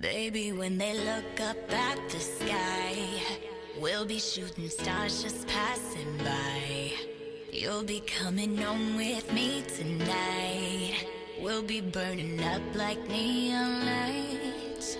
Baby, when they look up at the sky, we'll be shooting stars just passing by. You'll be coming home with me tonight. We'll be burning up like neon lights.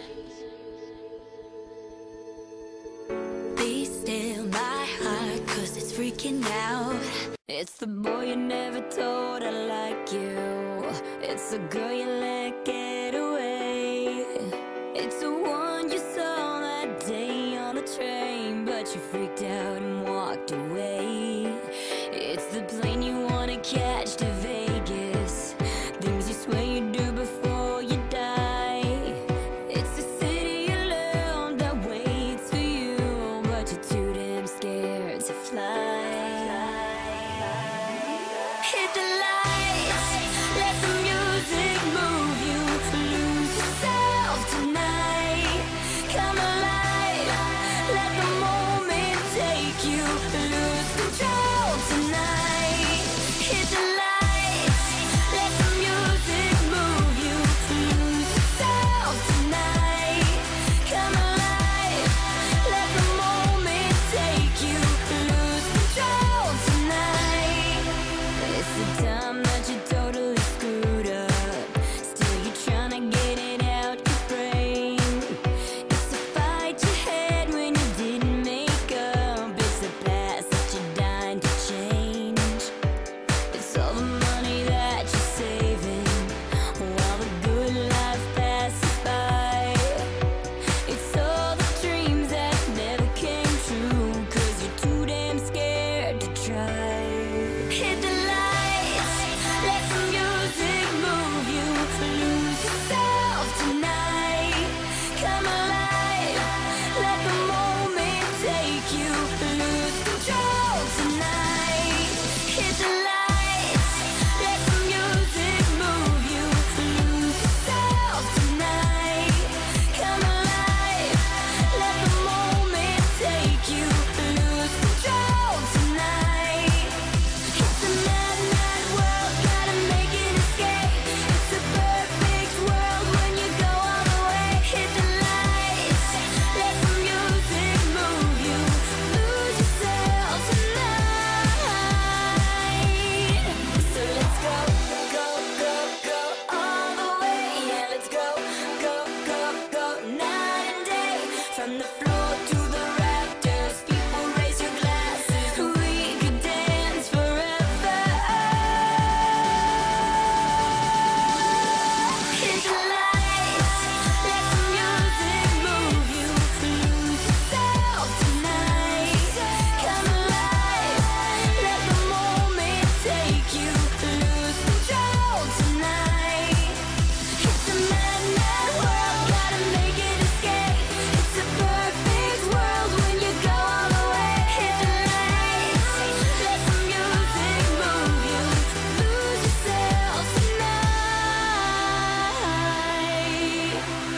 Be still my heart, 'cause it's freaking out. It's the boy you never told I like you. It's the girl you let get away. It's the one you saw that day on the train, but you freaked out and walked away. It's the plane you wanna catch to Vegas, things you swear you do before you die. It's the city you love that waits for you, but you're too damn scared to fly. Hit the lights, let the music move you, lose yourself tonight. Come alive, let the moment take you, lose control tonight. Hit the lights, let the music move you, lose yourself tonight. Come alive, let the moment take you, lose control tonight. It's the time that you totally screwed up, still you're trying to get it out your brain. It's the fight you had when you didn't make up, it's the past that you're dying to change. It's all the money that you're saving while the good life passes by. It's all the dreams that never came true, 'cause you're too damn scared to try. Hit the lights, let the music move you, lose yourself tonight. Come alive, let the moment take you, lose control tonight. Hit the lights, let the music move you, lose yourself tonight. Come alive, let the moment take you, lose control tonight. It's a mad, mad world, gotta make an escape. It's a perfect world when you go all the way. Hit the lights, let the music move you, lose yourself tonight. So let's go, go, go, go all the way. Yeah, let's go, go, go, go night and day. From the floor to the rafters, people raise your glasses. We could dance forever. Hit the lights, let the music move you, lose yourself tonight. Come alive, let the moment take you, lose control tonight. It's a mad, mad world, gotta make an escape. It's a perfect world when you go all the way. Hit the lights, let the music move you, lose yourself tonight.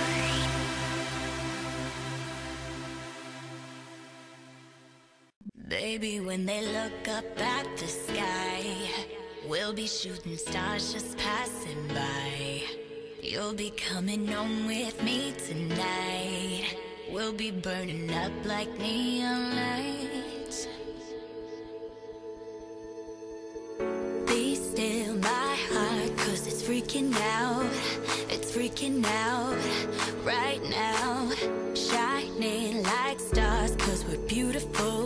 Baby, when they look up at the sky, we'll be shooting stars just passing by. You'll be coming home with me tonight. We'll be burning up like neon lights. Be still my heart, 'cause it's freaking out. It's freaking out right now. Shining like stars, 'cause we're beautiful.